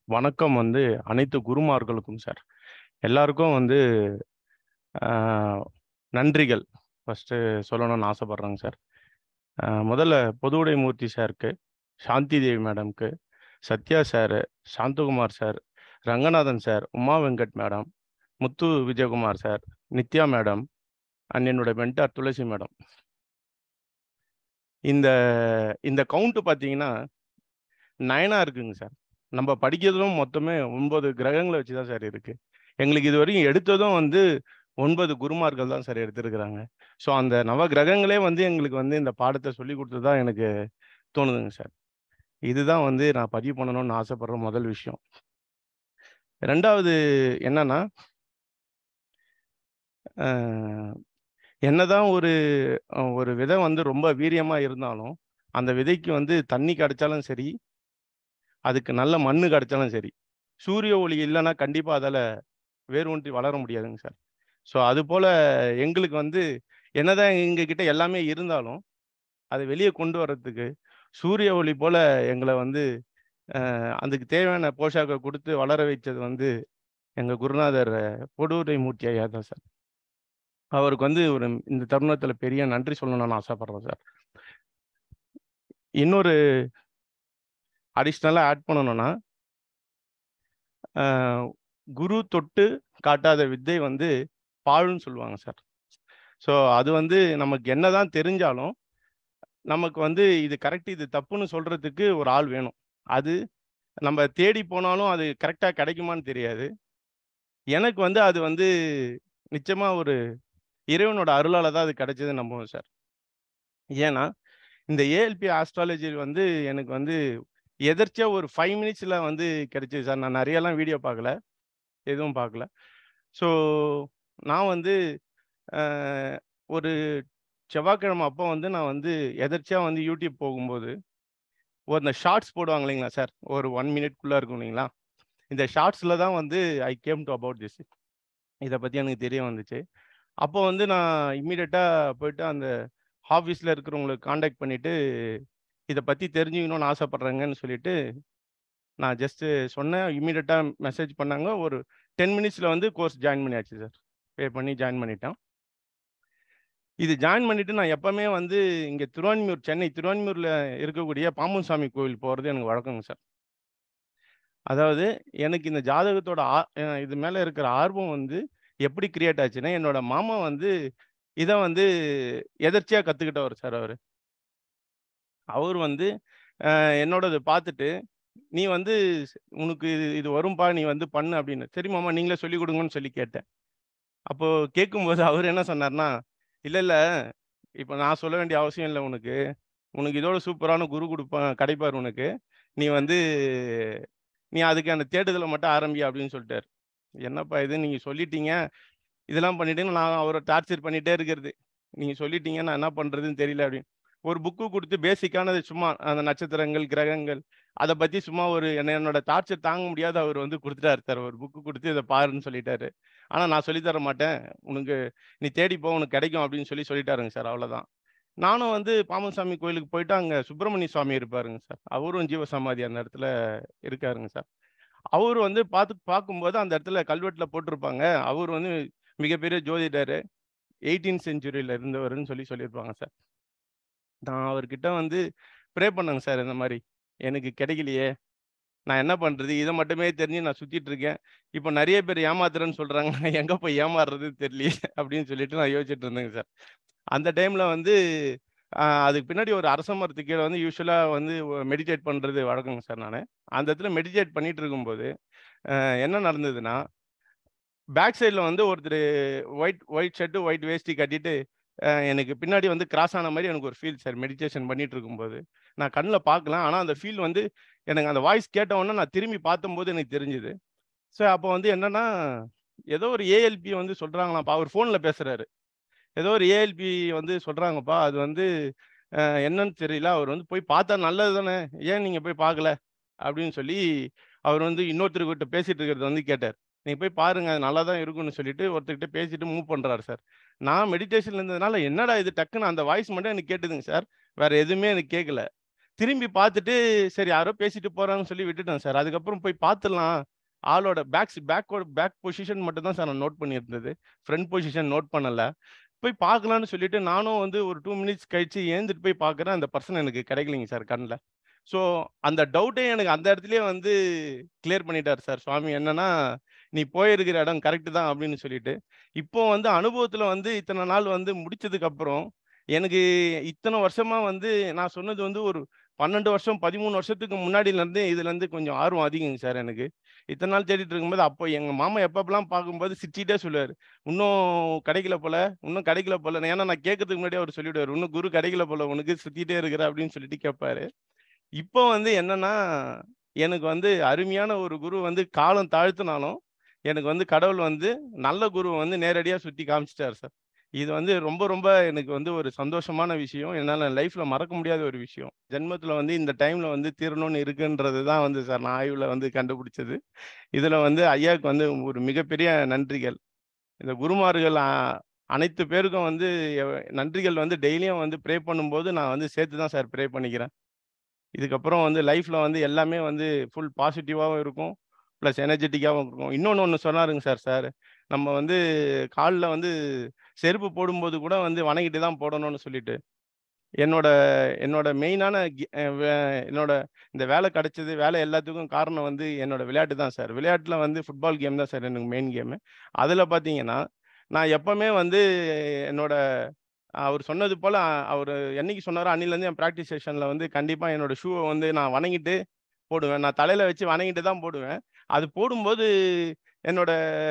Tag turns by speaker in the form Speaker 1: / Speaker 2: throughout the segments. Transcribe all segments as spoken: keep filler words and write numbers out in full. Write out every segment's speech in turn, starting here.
Speaker 1: வணக்கம் வந்து அனைத்து குருமார்களுக்கும் சார். எல்லாருக்கும் வந்து ஆஹ், நன்றிகள் ஃபஸ்ட்டு சொல்லணும்னு ஆசைப்பட்றேங்க சார். ஆஹ், முதல்ல பொதுவுடைமூர்த்தி சாருக்கு, சாந்தி தேவி மேடம்க்கு, Sathya sir, Santhakumar sir, Ranganathan sir, Uma Venkat madam, Muthu Vijayakumar sir, Nithya madam and என்னோட மென்டார் துளசி மேடம். இந்த இந்த கவுண்ட்டு பார்த்தீங்கன்னா நயனாக இருக்குங்க சார். நம்ம படிக்கிறதும் மொத்தமே ஒன்பது கிரகங்களை வச்சு தான் சார் இருக்குது. எங்களுக்கு இது வரைக்கும் எடுத்ததும் வந்து ஒன்பது குருமார்கள் தான் சார் எடுத்திருக்கிறாங்க. ஸோ அந்த நவ கிரகங்களே வந்து எங்களுக்கு வந்து இந்த பாடத்தை சொல்லி கொடுத்து தான் எனக்கு தோணுதுங்க சார். இதுதான் வந்து நான் பதிவு பண்ணணும்னு ஆசைப்படுற முதல் விஷயம். ரெண்டாவது என்னன்னா, அஹ், என்னதான் ஒரு அஹ், ஒரு விதை வந்து ரொம்ப வீரியமா இருந்தாலும் அந்த விதைக்கு வந்து தண்ணி கிடைச்சாலும் சரி, அதுக்கு நல்ல மண்ணு கிடைச்சாலும் சரி, சூரிய ஒளி இல்லைன்னா கண்டிப்பாக அதில் வேர் ஒன்றி வளர முடியாதுங்க சார். ஸோ அது போல் எங்களுக்கு வந்து என்னதான் எங்ககிட்ட எல்லாமே இருந்தாலும் அதை வெளியே கொண்டு வர்றதுக்கு சூரிய ஒளி போல் எங்களை வந்து அதுக்கு தேவையான போஷாக்கை கொடுத்து வளர வைத்தது வந்து எங்கள் குருநாதர் பொடுவுடைமூர்த்தி ஐயா தான் சார். அவருக்கு வந்து ஒரு இந்த தருணத்தில் பெரிய நன்றி சொல்லணும்னு ஆசைப்படுறேன் சார். இன்னொரு அடிஷ்னலாக ஆட் பண்ணணும்னா, குரு தொட்டு காட்டாத வித்தை வந்து பாழுன்னு சொல்லுவாங்க சார். ஸோ அது வந்து நமக்கு என்னதான் தெரிஞ்சாலும் நமக்கு வந்து இது கரெக்ட் இது தப்புன்னு சொல்றதுக்கு ஒரு ஆள் வேணும். அது நம்ம தேடி போனாலும் அது கரெக்டாக கிடைக்குமான்னு தெரியாது. எனக்கு வந்து அது வந்து நிச்சயமா ஒரு இறைவனோட அருளால தான் அது கிடைச்சதுன்னு நம்புவேன் சார். ஏன்னா இந்த ஏஎல்பி ஆஸ்ட்ராலஜி வந்து எனக்கு வந்து எதர்ச்சியா ஒரு ஃபைவ் மினிட்ஸில் வந்து கிடைச்சிது சார். நான் நிறையலாம் வீடியோ பார்க்கல, எதுவும் பார்க்கல. ஸோ நான் வந்து ஒரு செவ்வாய்க்கிழமை அப்போ வந்து நான் வந்து எதர்ச்சியா வந்து யூடியூப் போகும்போது ஒரு இந்த ஷார்ட்ஸ் போடுவாங்க இல்லைங்களா சார், ஒரு ஒன் மினிட்குள்ளே இருக்கும் இல்லைங்களா, இந்த ஷார்ட்ஸில் தான் வந்து I came to about this, இதை பற்றி எனக்கு தெரிய வந்துச்சு. அப்போ வந்து நான் இம்மீடியட்டாக போயிட்டு அந்த ஆஃபீஸில் இருக்கிறவங்களுக்கு காண்டாக்ட் பண்ணிவிட்டு இதை பற்றி தெரிஞ்சுக்கணும்னு ஆசைப்பட்றேங்கன்னு சொல்லிட்டு நான் ஜஸ்ட்டு சொன்னேன். இம்மீடியட்டாக மெசேஜ் பண்ணாங்க. ஒரு டென் மினிட்ஸில் வந்து கோர்ஸ் ஜாயின் பண்ணியாச்சு சார். பே பண்ணி ஜாயின் பண்ணிட்டேன். இது ஜாயின் பண்ணிவிட்டு நான் எப்போவுமே வந்து இங்கே திருவான்மியூர், சென்னை திருவான்மியூரில் இருக்கக்கூடிய பாம்பன் சாமி கோவில் போகிறது எனக்கு வழக்கங்க சார். அதாவது எனக்கு இந்த ஜாதகத்தோட ஆ இது மேலே இருக்கிற ஆர்வம் வந்து எப்படி கிரியேட் ஆச்சுன்னா, என்னோட மாமா வந்து இதை வந்து எதர்ச்சியாக கற்றுக்கிட்டவர் சார் அவர். அவர் வந்து என்னோடது பார்த்துட்டு, நீ வந்து உனக்கு இது இது வரும்பா, நீ வந்து பண்ணு அப்படின்னு. சரி மாமா நீங்களே சொல்லிக் கொடுங்கன்னு சொல்லி கேட்டேன். அப்போது கேட்கும்போது அவர் என்ன சொன்னார்னா, இல்லை இல்லை இப்போ நான் சொல்ல வேண்டிய அவசியம் இல்லை உனக்கு, உனக்கு இதோட சூப்பரான குரு கொடுப்பான் கிடைப்பார் உனக்கு, நீ வந்து நீ அதுக்கான தேடுதலை மட்டும் ஆரம்பி அப்படின்னு சொல்லிட்டார். என்னப்பா இது, நீங்கள் சொல்லிட்டீங்க இதெல்லாம் பண்ணிட்டீங்க, நான் அவரை டார்ச்சர் பண்ணிகிட்டே இருக்கிறது, நீங்கள் சொல்லிட்டீங்க நான் என்ன பண்ணுறதுன்னு தெரியல அப்படின்னு. ஒரு புக்கு கொடுத்து பேசிக்கானது சும்மா அந்த நட்சத்திரங்கள் கிரகங்கள் அதை பற்றி சும்மா ஒரு என்ன என்னோட டார்ச்சர் தாங்க முடியாத அவர் வந்து கொடுத்துட்டாரு சார். ஒரு புக்கு கொடுத்து இதை பாருன்னு சொல்லிட்டாரு. ஆனால் நான் சொல்லித்தர மாட்டேன், உனக்கு நீ தேடி போ உனக்கு கிடைக்கும் அப்படின்னு சொல்லி சொல்லிட்டாருங்க சார். அவ்வளோதான். நானும் வந்து பாமன்சாமி கோயிலுக்கு போயிட்டு அங்கே சுப்பிரமணிய சுவாமி இருப்பாருங்க சார். அவரும் ஜீவசமாதி அந்த இடத்துல இருக்காருங்க சார். அவர் வந்து பார்த்து பார்க்கும்போது அந்த இடத்துல கல்வெட்டில் போட்டிருப்பாங்க, அவர் வந்து மிகப்பெரிய ஜோதிடர், எயிட்டீன் செஞ்சுரியில் இருந்தவர்னு சொல்லி சொல்லியிருப்பாங்க சார். நான் அவர்கிட்ட வந்து ப்ரே பண்ணேங்க சார். இந்த மாதிரி எனக்கு கிடைக்கலையே, நான் என்ன பண்ணுறது, இதை மட்டுமே தெரிஞ்சு நான் சுற்றிட்டு இருக்கேன், இப்போ நிறைய பேர் ஏமாத்துறேன்னு சொல்கிறாங்க, நான் எங்கே போய் ஏமாறுறது தெரியலையே அப்படின்னு சொல்லிட்டு நான் யோசிச்சுட்டு இருந்தேங்க சார். அந்த டைமில் வந்து அதுக்கு பின்னாடி ஒரு அரச மரத்துக்கு கீழே வந்து யூஸ்வலாக வந்து மெடிடேட் பண்ணுறது வழக்கங்க சார். நான் அந்த இடத்துல மெடிடேட் பண்ணிட்டு இருக்கும்போது என்ன நடந்ததுன்னா, பேக் சைடில் வந்து ஒருத்தர் ஒயிட் ஒயிட் ஷர்ட்டு ஒயிட் வேஷ்டி கட்டிட்டு எனக்கு பின்னாடி வந்து கிராஸ் ஆன மாதிரி எனக்கு ஒரு ஃபீல் சார். மெடிடேஷன் பண்ணிட்டு இருக்கும்போது நான் கண்ணில் பார்க்கலாம், ஆனால் அந்த ஃபீல் வந்து எனக்கு அந்த வாய்ஸ் கேட்ட உடனே நான் திரும்பி பார்த்தம்போது எனக்கு தெரிஞ்சுது. ஸோ அப்போ வந்து என்னன்னா, ஏதோ ஒரு ஏஎல்பி வந்து சொல்கிறாங்களாப்பா, அவர் ஃபோனில் பேசுகிறாரு, ஏதோ ஒரு ஏஎல்பி வந்து சொல்கிறாங்கப்பா, அது வந்து என்னன்னு தெரியல, அவர் வந்து போய் பார்த்தா நல்லது தானே, ஏன் நீங்கள் போய் பார்க்கல அப்படின்னு சொல்லி அவர் வந்து இன்னொருத்தர்கிட்ட பேசிட்டு இருக்கிறத வந்து கேட்டார். நீங்கள் போய் பாருங்க அது நல்லா தான் இருக்குன்னு சொல்லிட்டு ஒருத்தர்கிட்ட பேசிட்டு மூவ் பண்ணுறாரு சார். நான் மெடிடேஷனில் இருந்ததுனால என்னடா இது டக்குன்னு அந்த வாய்ஸ் மட்டும் எனக்கு கேட்டுதுங்க சார், வேறு எதுவுமே எனக்கு கேட்கல. திரும்பி பார்த்துட்டு சரி யாரோ பேசிட்டு போறாங்கன்னு சொல்லி விட்டுட்டேன் சார். அதுக்கப்புறம் போய் பார்த்துடலாம். ஆளோட பேக்ஸ் பேக்கோட பேக் பொசிஷன் மட்டும் தான் சார் நான் நோட் பண்ணியிருந்தது. ஃப்ரண்ட் பொசிஷன் நோட் பண்ணல. போய் பார்க்கலான்னு சொல்லிட்டு நானும் வந்து ஒரு ரெண்டு மினிட்ஸ் கழிச்சு எழுந்துட்டு போய் பார்க்குறேன். அந்த பர்சன் எனக்கு கிடைக்கலைங்க சார் கண்ல. ஸோ அந்த டவுட்டே எனக்கு அந்த இடத்துலயே வந்து கிளியர் பண்ணிட்டார் சார் சுவாமி. என்னன்னா, "நீ போயிருக்கிற இடம் கரெக்ட் தான்" அப்படின்னு சொல்லிட்டு. இப்போ வந்து அனுபவத்துல வந்து இத்தனை நாள் வந்து முடிச்சதுக்கு அப்புறம், எனக்கு இத்தனை வருஷமா வந்து நான் சொன்னது வந்து ஒரு பன்னிரண்டு வருஷம், பதிமூன்று வருஷத்துக்கு முன்னாடிலருந்தே இதுலருந்து கொஞ்சம் ஆர்வம் அதிகங்க சார் எனக்கு. இத்தனை நாள் தேடிட்டு இருக்கும்போது, அப்போ எங்க மாமா எப்பப்பலாம் பார்க்கும்போது சிரிச்சுட்டே சொல்லுவாரு. "இன்னும் கிடைக்கல போல, இன்னும் கிடைக்கல போல." ஏன்னா நான் கேட்கறதுக்கு முன்னாடியே அவரு சொல்லிடுவாரு. "இன்னும் குரு கிடைக்கல போல உனக்கு, சுத்திட்டே இருக்கிற" அப்படின்னு சொல்லிட்டு கேட்பாரு. இப்போ வந்து என்னன்னா, எனக்கு வந்து அருமையான ஒரு குரு வந்து காலம் தாழ்த்துனாலும், எனக்கு வந்து கடவுள் வந்து நல்ல குருவ வந்து நேரடியா சுத்தி காமிச்சுட்டாரு சார். இது வந்து ரொம்ப ரொம்ப எனக்கு வந்து ஒரு சந்தோஷமான விஷயம். என்னால லைஃப்ல மறக்க முடியாத ஒரு விஷயம். ஜென்மத்தில வந்து இந்த டைம்ல வந்து தீரணும்னு இருக்குன்றது தான் வந்து சார் நான் ஆய்வுல வந்து கண்டுபிடிச்சது. இதுல வந்து ஐயாவுக்கு வந்து ஒரு மிகப்பெரிய நன்றிகள். இந்த குருமார்கள் அ அனைத்து பேருக்கும் வந்து எவ் நன்றிகள் வந்து டெய்லியும் வந்து ப்ரே பண்ணும்போது நான் வந்து சேர்த்து தான் சார் ப்ரே பண்ணிக்கிறேன். இதுக்கப்புறம் வந்து லைஃப்ல வந்து எல்லாமே வந்து ஃபுல் பாசிட்டிவாவும் இருக்கும். பிளஸ் எனர்ஜெட்டிக்காவும் இருக்கும். இன்னொன்னு ஒண்ணு சொன்னாருங்க சார் சார். நம்ம வந்து கால்ல வந்து செருப்பு போடும்போது கூட வந்து வணங்கிட்டு தான் போடணும்னு சொல்லிட்டு. என்னோட என்னோட மெயினான கி அ வே என்னோட இந்த வேலை கிடைச்சது, வேலை எல்லாத்துக்கும் காரணம் வந்து என்னோட விளையாட்டு தான் சார். விளையாட்டுல வந்து ஃபுட்பால் கேம் தான் சார் எனக்கு மெயின் கேமு. அதுல பார்த்தீங்கன்னா, நான் எப்பவுமே வந்து என்னோட அவரு சொன்னது போல அவரு என்னைக்கு சொன்னாரோ அன்னையிலேருந்து என் பிராக்டிஸ் செஷன்ல வந்து கண்டிப்பா என்னோட ஷூவ வந்து நான் வணங்கிட்டு போடுவேன். நான் தலையில வச்சு வணங்கிட்டு தான் போடுவேன். அது போடும்போது என்னோட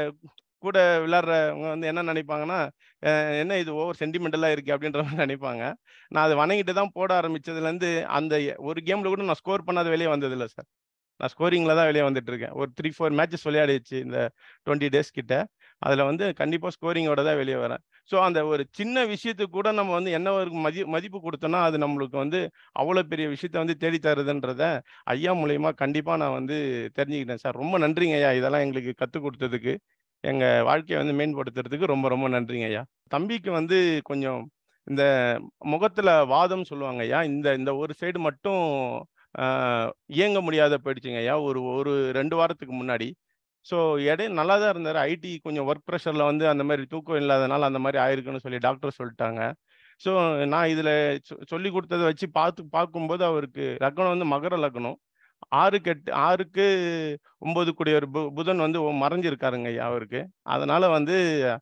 Speaker 1: கூட விளையாடுறவங்க வந்து என்ன நினைப்பாங்கன்னா, "அ என்ன இது ஓவர் சென்டிமெண்டலா இருக்கே" அப்படின்ற மாரி நினைப்பாங்க. நான் அத வணங்கிட்டு தான் போட ஆரம்பிச்சதுலேருந்து, அந்த எ ஒரு கேம்ல கூட நான் ஸ்கோர் பண்ணாத வெளிய வந்ததில்ல சார். நான் ஸ்கோரிங்ல தான் வெளிய வந்துட்டு இருக்கேன். ஒரு மூன்று, நான்கு மேட்சஸ் விளையாடியாச்சு இந்த இருபது டேஸ் கிட்ட. அதுல வந்து கண்டிப்பா ஸ்கோரிங்கோட தான் வெளிய வரேன். ஸோ அந்த ஒரு சின்ன விஷயத்துக்கு கூட நம்ம வந்து என்ன ஒரு மதி மதிப்பு குடுத்தோம்னா, அது நம்மளுக்கு வந்து அவ்வளோ பெரிய விஷயத்த வந்து தேடி தருதுன்றத ஐயா மூலியமா கண்டிப்பா நான் வந்து தெரிஞ்சுக்கிட்டேன் சார். ரொம்ப நன்றிங்க ஐயா. இதெல்லாம் எங்களுக்கு கத்துக் குடுத்ததுக்கு. எங்க வாழ்க்கைய வந்து மேம்படுத்துறதுக்கு ரொம்ப ரொம்ப நன்றிங்க ஐயா. தம்பிக்கு வந்து கொஞ்சம் இந்த முகத்துல வாதம் சொல்லுவாங்க ஐயா. இந்த இந்த ஒரு சைடு மட்டும் அ இயங்க முடியாத போயிடுச்சுங்க ஐயா. ஒரு ஒரு ரெண்டு வாரத்துக்கு முன்னாடி. ஸோ இடையில நல்லா தான் இருந்தாரு. ஐடி கொஞ்சம் ஒர்க் ப்ரெஷர்ல வந்து அந்த மாரி தூக்கம் இல்லாதனால அந்த மாரி ஆயிருக்குன்னு சொல்லி டாக்டர் சொல்ட்டாங்க. ஸோ நான் இதுல சொ சொல்லிக் குடுத்தத வச்சு பார்த்து பார்க்கும்போது அவருக்கு லக்னம் வந்து மகர லக்னம். ஆறுக்கு எட்டு ஆறுக்கு ஒன்பது கூடியவர் பு புதன் வந்து மறைஞ்சிருக்காருங்க ஐயா அவருக்கு. அதனால வந்து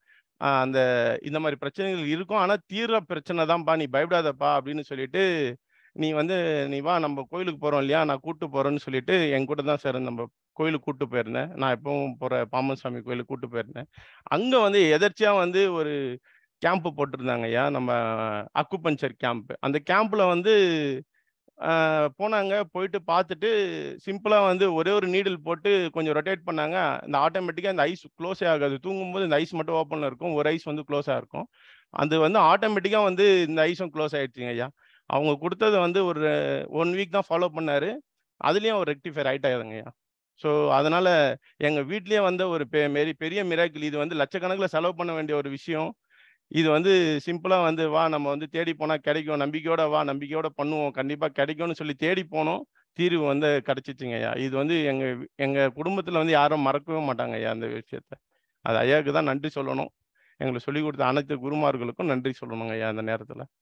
Speaker 1: அ அந்த இந்த மாரி பிரச்சனைகள் இருக்கும். ஆனா தீர்ற பிரச்சனை தான்ப்பா, நீ பயப்படாதப்பா அப்படின்னு சொல்லிட்டு, நீ வந்து நீ வா நம்ம கோயிலுக்கு போறோம் இல்லையா? நான் கூட்டு போறேன்னு சொல்லிட்டு, என் கூட தான் சார் நம்ம கோயிலுக்கு கூட்டு போயிருந்தேன். நான் எப்பவும் போற பாம்பன் சாமி கோயிலுக்கு கூட்டு போயிருந்தேன். அங்க வந்து எதர்ச்சியா வந்து ஒரு கேம்ப் போட்டிருந்தாங்க ஐயா. நம்ம அக்குபஞ்சர் கேம்ப். அந்த கேம்ப்ல வந்து அ போனாங்க. போயிட்டு பார்த்துட்டு, சிம்பிளா வந்து ஒரே ஒரு நீடில் போட்டு கொஞ்சம் ரொட்டேட் பண்ணாங்க. இந்த ஆட்டோமேட்டிக்கா இந்த ஐஸ் க்ளோஸே ஆகாது. தூங்கும்போது இந்த ஐஸ் மட்டும் ஓப்பன்ல இருக்கும். ஒரு ஐஸ் வந்து க்ளோஸா இருக்கும். அது வந்து ஆட்டோமேட்டிக்கா வந்து இந்த ஐஸும் க்ளோஸ் ஆயிடுச்சுங்க ஐயா. அவங்க குடுத்தத வந்து ஒரு ஒரு வீக் தான் ஃபாலோ பண்ணாரு. அதுலயும் அவர் ரெக்டிஃபையர் ஆயிட்டாருங்கய்யா. ஸோ, அதனால எங்க வீட்லயே வந்த ஒரு பெ மெரி பெரிய மிராக்கிள். இது வந்து லட்சக்கணக்குல செலவு பண்ண வேண்டிய ஒரு விஷயம். இது வந்து சிம்பிளா வந்து வா நம்ம வந்து தேடி போனா கிடைக்கும். நம்பிக்கையோட வா, நம்பிக்கையோட பண்ணுவோம். கண்டிப்பா கிடைக்கும்னு சொல்லி தேடி போனோம். தீர்வு வந்து கிடைச்சிச்சுங்கய்யா. இது வந்து எங்க எங்க குடும்பத்தில வந்து யாரும் மறக்கவே மாட்டாங்கய்யா அந்த விஷயத்த. அது ஐயாவுக்கு தான் நன்றி சொல்லணும். எங்களுக்கு சொல்லிக் குடுத்த அனைத்து குருமார்களுக்கும் நன்றி சொல்லணுங்கய்யா அந்த நேரத்தில.